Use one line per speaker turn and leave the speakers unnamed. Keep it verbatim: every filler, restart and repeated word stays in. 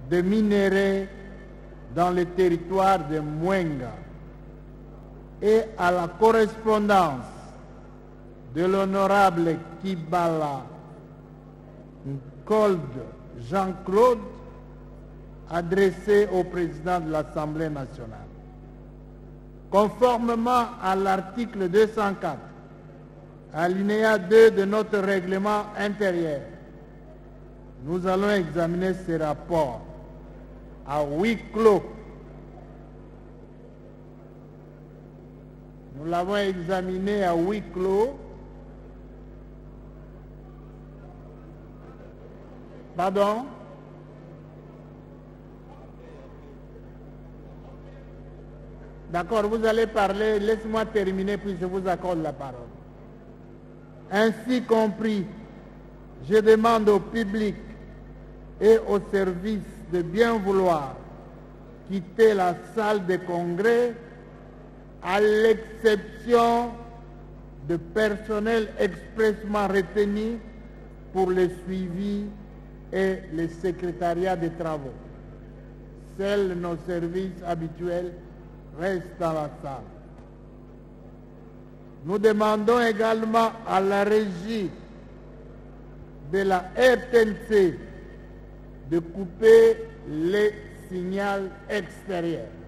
de minerais dans le territoire de Mwenga et à la correspondance de l'honorable Kibala Nkold Jean-Claude adressée au président de l'Assemblée nationale. Conformément à l'article deux cent quatre, alinéa deux de notre règlement intérieur, nous allons examiner ce rapport à huis clos. Nous l'avons examiné à huis clos. Pardon? D'accord, vous allez parler, laisse-moi terminer puis je vous accorde la parole. Ainsi compris, je demande au public et au service de bien vouloir quitter la salle de congrès à l'exception de personnel expressément retenu pour le suivi et le secrétariat des travaux. Seuls nos services habituels restent dans la salle. Nous demandons également à la régie de la R T N C de couper les signaux extérieurs.